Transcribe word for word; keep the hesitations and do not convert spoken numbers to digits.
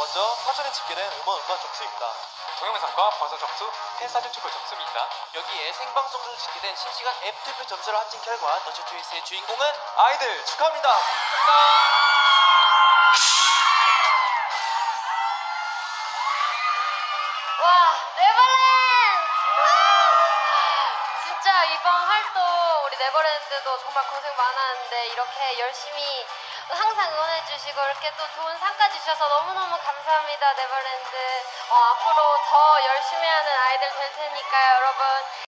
먼저 사전에 집계된 음원과 점수입니다. 동영상과 버전 점수, 팬사진 투표 점수입니다. 여기에 생방송으로 집계된 실시간 앱 투표 점수를 합친 결과 더쇼 초이스의 주인공은 아이들 축하합니다. 와, 네버랜드! 진짜 이번 활동 우리 네버랜드도 정말 고생 많았는데 이렇게 열심히 항상 응원해주시고 이렇게 또 좋은 상까지 주셔서 너무너무 감사합니다, 네버랜드. 어, 앞으로 더 열심히 하는 아이들 될 테니까요, 여러분.